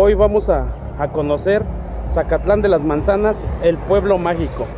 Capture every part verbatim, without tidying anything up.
hoy vamos a, a conocer Zacatlán de las Manzanas, el pueblo mágico.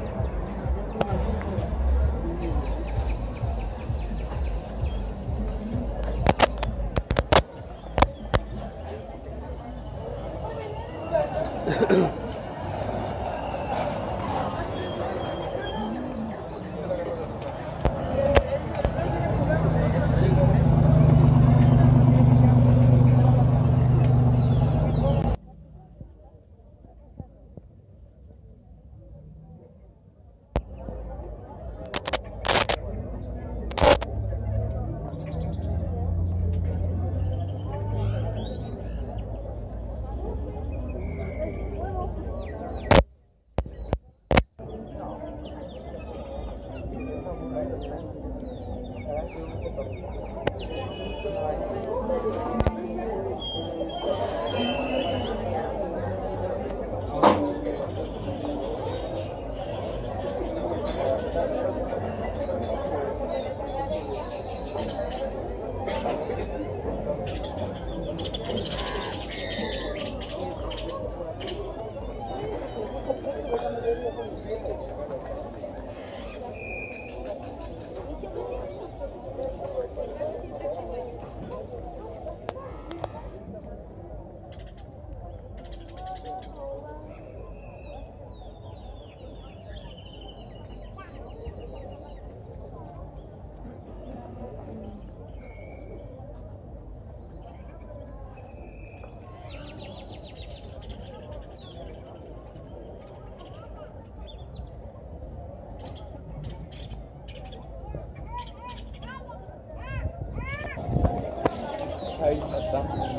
Ahí está.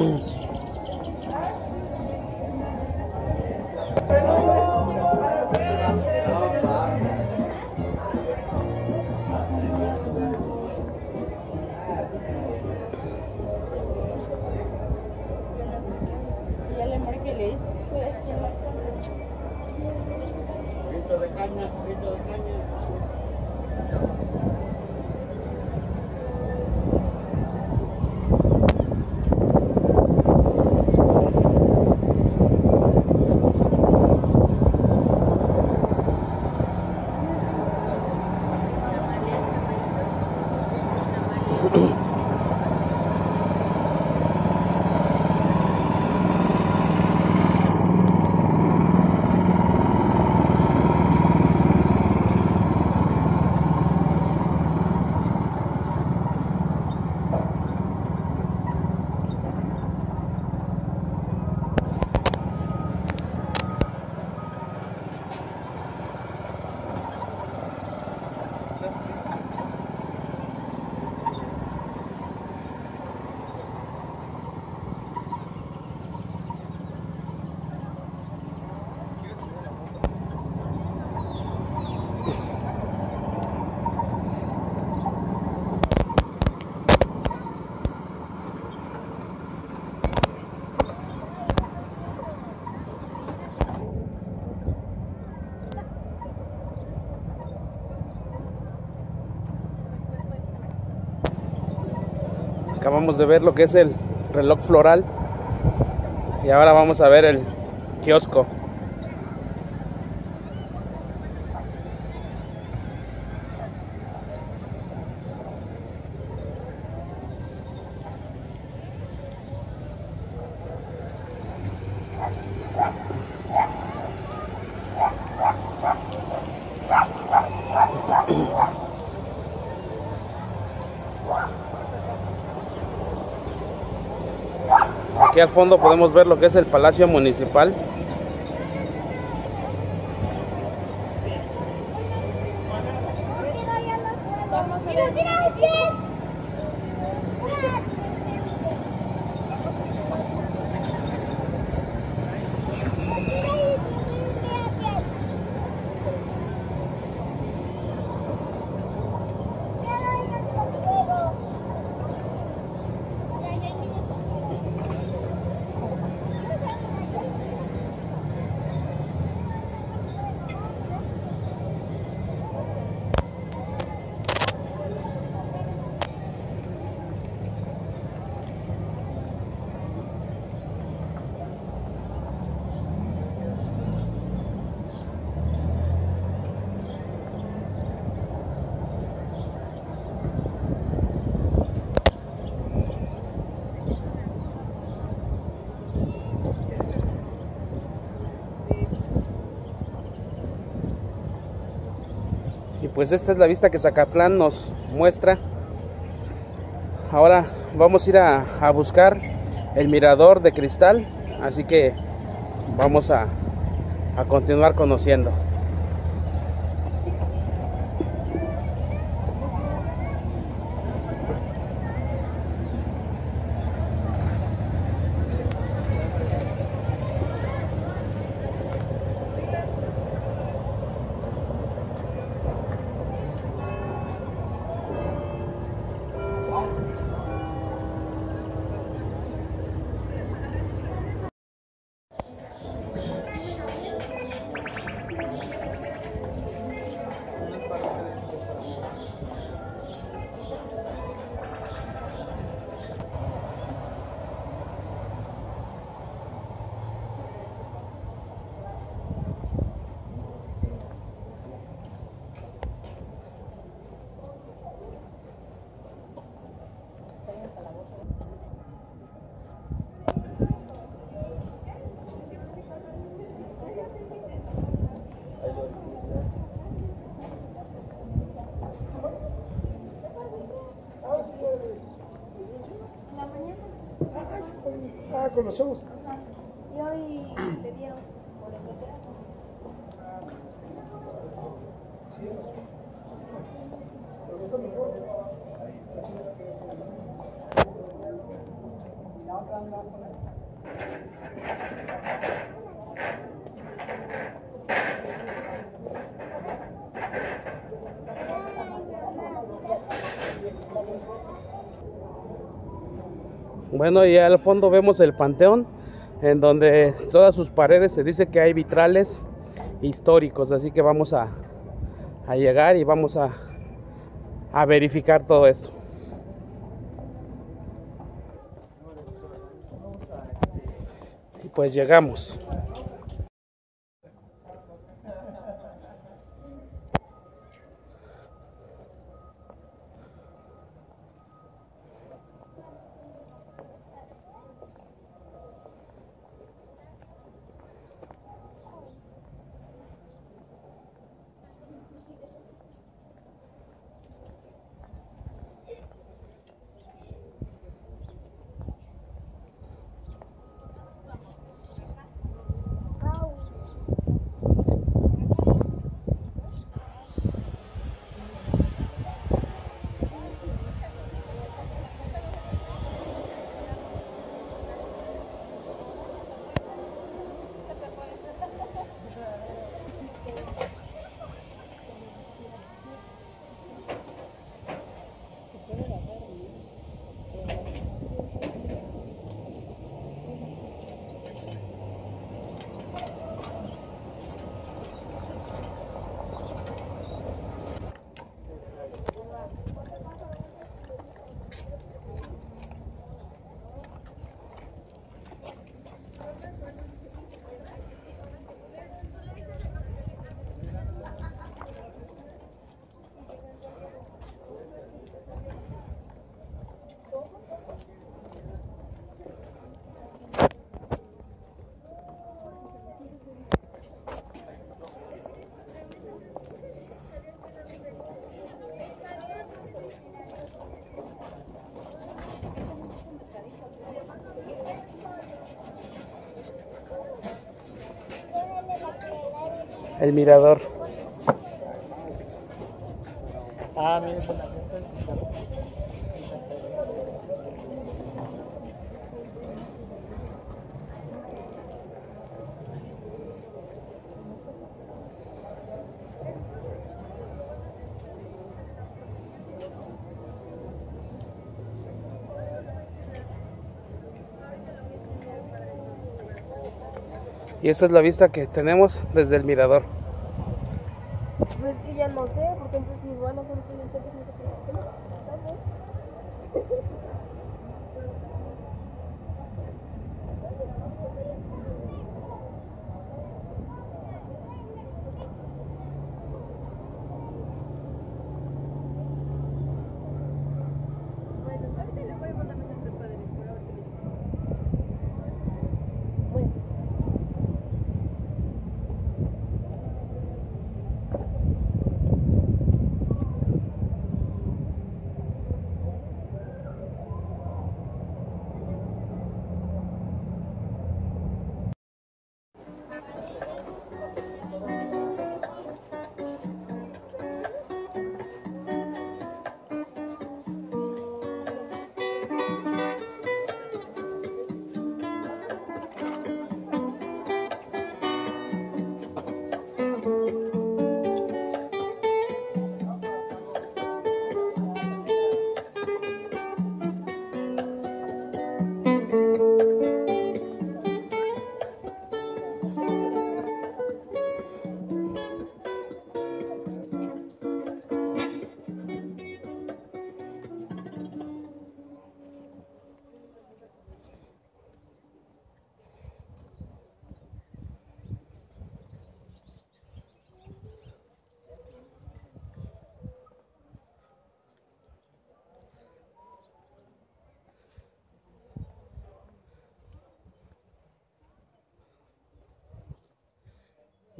Ya le marqué, le dice, estoy aquí en la Juguito de caña, juguito de caña. Acabamos de ver lo que es el reloj floral y ahora vamos a ver el kiosco. Aquí al fondo podemos ver lo que es el Palacio Municipal. pues esta es la vista que Zacatlán nos muestra. Ahora vamos a ir a, a buscar el mirador de cristal, así que vamos a, a continuar conociendo. Ah, con los chavos. Y hoy le dieron por el veterano. Bueno, y al fondo vemos el panteón, en donde todas sus paredes se dice que hay vitrales históricos, así que vamos a, a llegar y vamos a, a verificar todo esto. Y pues llegamos. El mirador. Ah, miren, con la gente. Y esta es la vista que tenemos desde el mirador. Pues que ya no sé, porque entonces igual no sé si no sé qué no.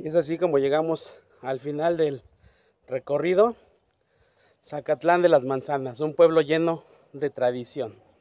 Y es así como llegamos al final del recorrido. Zacatlán de las Manzanas, un pueblo lleno de tradición.